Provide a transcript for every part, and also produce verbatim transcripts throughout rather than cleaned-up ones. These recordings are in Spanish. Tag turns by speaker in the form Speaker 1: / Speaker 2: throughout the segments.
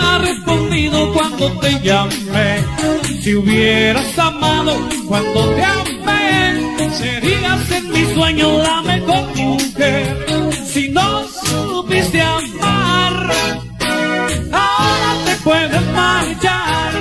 Speaker 1: hubiera respondido cuando te llamé, si hubieras amado cuando te amé, serías en mi sueño la mejor mujer. Si no supiste amar, ahora te puedes marchar.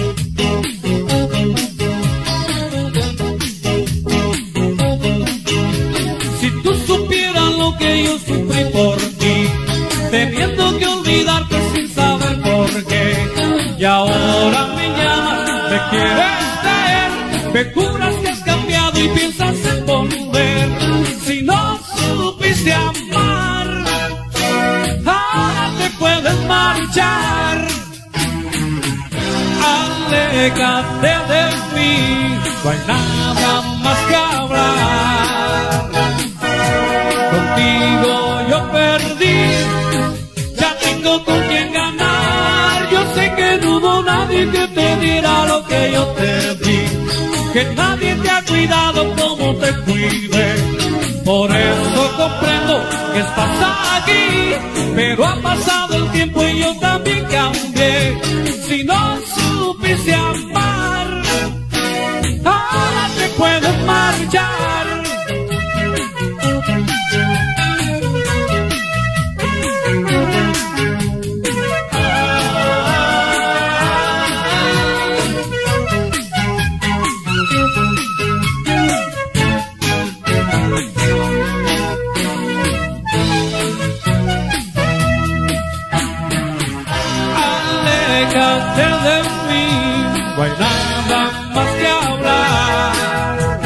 Speaker 1: Si tú supieras lo que yo sufrí por ti, teniendo que olvidarte sin saber por qué, y ahora me llamas, me quieres ver, me juras que has cambiado y piensas en volver. Si no supiste amar, ahora te puedes marchar. Aléjate de mí, no hay nada más que hablar. Contigo yo perdí, ya tengo con quien ganar. Yo sé que no hubo nadie que te diera lo que yo te di, que nadie te ha cuidado como te cuidé. Por eso comprendo que estás aquí, pero ha pasado el tiempo y yo también cambié. Si no supiste amar, ahora te puedes marchar. Aléjate de mí, no hay nada más que hablar.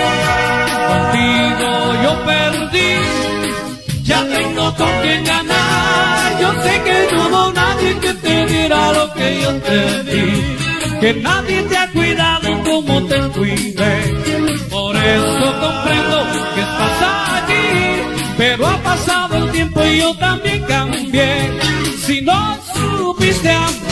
Speaker 1: Contigo yo perdí, ya tengo con quien ganar. Yo sé que no hubo nadie que te diera lo que yo te di, que nadie te ha cuidado como te cuidé. Por eso comprendo que estás aquí, pero ha pasado el tiempo y yo también cambié. Si no supiste amar,